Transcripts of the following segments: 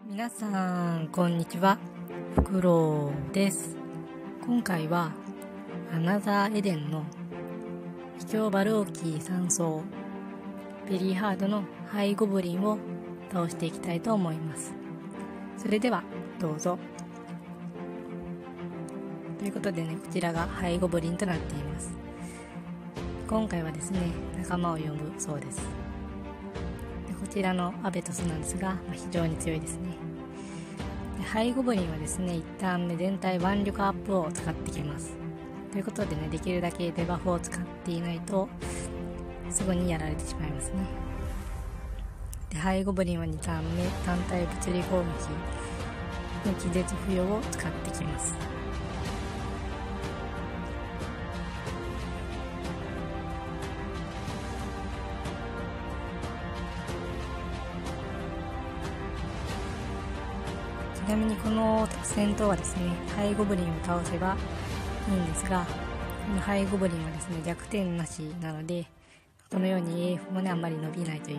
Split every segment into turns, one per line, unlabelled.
皆さんこんにちは、フクロウです。今回はアナザーエデンの秘境バルオーキー3層ベリーハードのハイゴブリンを倒していきたいと思います。それではどうぞ。ということでね、こちらがハイゴブリンとなっています。今回はですね、仲間を呼ぶそうです。こちらのアベトスなんですが、非常に強いですね。ハイゴブリンはですね、一旦目全体腕力アップを使ってきます。ということでね、できるだけデバフを使っていないとすぐにやられてしまいますね。でハイゴブリンは2ターン目、単体物理攻撃の気絶付与を使ってきます。ちなみにこの戦闘はですね、ハイゴブリンを倒せばいいんですが、このハイゴブリンはですね、弱点なしなので、このように AF もね、あんまり伸びないという。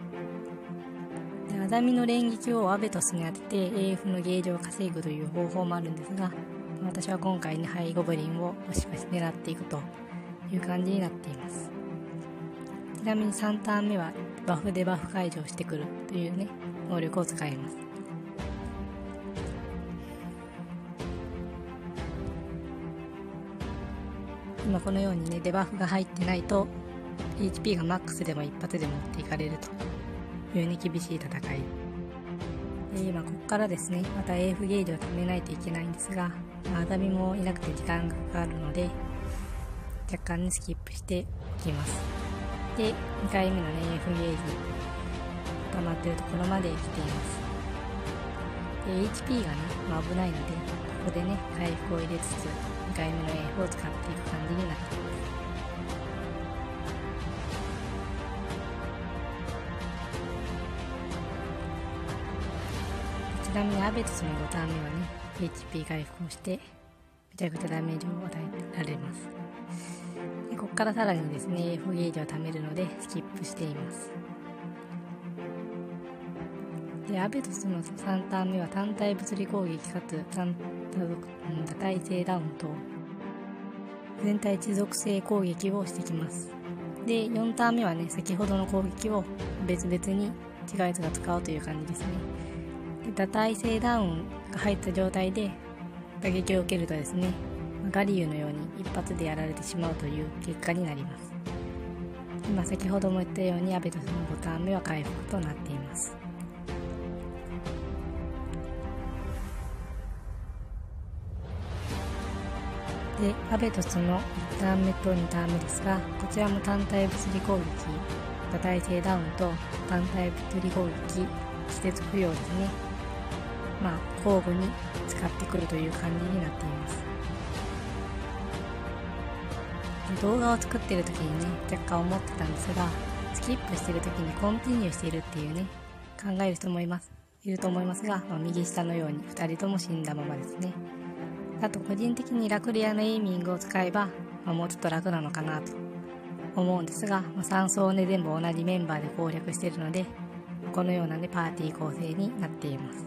でアザミの連撃をアベトスに当てて AF のゲージを稼ぐという方法もあるんですが、私は今回ね、ハイゴブリンをバシバシ狙っていくという感じになっています。ちなみに3ターン目はバフでバフ解除してくるというね、能力を使います。今このようにね、デバフが入ってないと HP がマックスでも一発で持っていかれるというね、厳しい戦いで、今ここからですね、また AF ゲージを貯めないといけないんですが、アザミもいなくて時間がかかるので若干ね、スキップしておきます。で、2回目のね、AF ゲージ溜まってるところまで来ています。で HP がね、危ないので、ここでね、回復を入れつつ2回目の AF を使っていく感じになっています。ちなみにアベトスの5ターン目はね、HP 回復をしてめちゃくちゃダメージを与えられます。でここからさらにですね、AF ゲージを貯めるのでスキップしています。でアベトスの3ターン目は単体物理攻撃かつ多体性ダウンと全体地属性攻撃をしてきます。で4ターン目はね、先ほどの攻撃を別々に違うやつが使うという感じですね。で多体性ダウンが入った状態で打撃を受けるとですね、ガリューのように一発でやられてしまうという結果になります。今先ほども言ったようにアベトスの5ターン目は回復となっています。でアベトスの1ターン目と2ターン目ですが、こちらも単体物理攻撃、多体性ダウンと単体物理攻撃、季節付与ですね、交互に使ってくるという感じになっています。で動画を作っている時にね、若干思ってたんですが、スキップしている時にコンティニューしているっていうね、考える人もいると思いますが、右下のように2人とも死んだままですね。あと個人的にラクレアのエイミングを使えば、もうちょっと楽なのかなと思うんですが、3層をね、全部同じメンバーで攻略しているので、このようなね、パーティー構成になっています。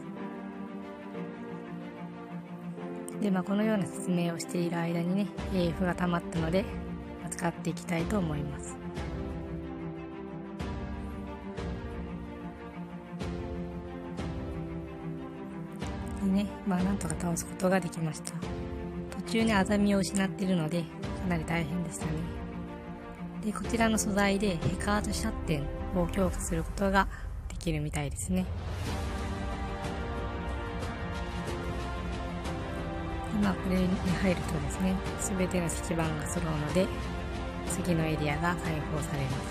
でこのような説明をしている間にね、AF が溜まったので使っていきたいと思います。でね、なんとか倒すことができました。途中にアザミを失っているのでかなり大変でしたね。でこちらの素材でヘカートシャッテンを強化することができるみたいですね。これに入るとですね、全ての石板が揃うので次のエリアが開放されます。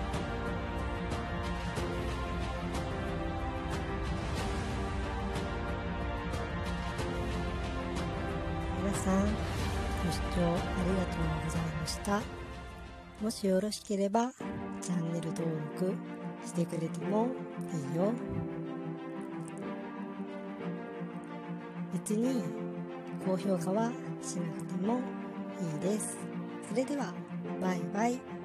皆さんご視聴ありがとうございました。もしよろしければチャンネル登録してくれてもいいよ。別に高評価はしなくてもいいです。それではバイバイ。